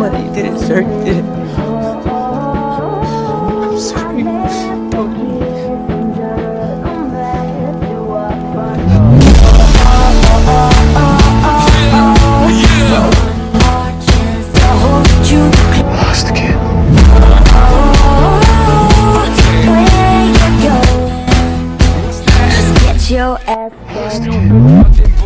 that you didn't, sir. You didn't. I'm sorry. Don't. Lost the kid. Your ass. Lost the kid.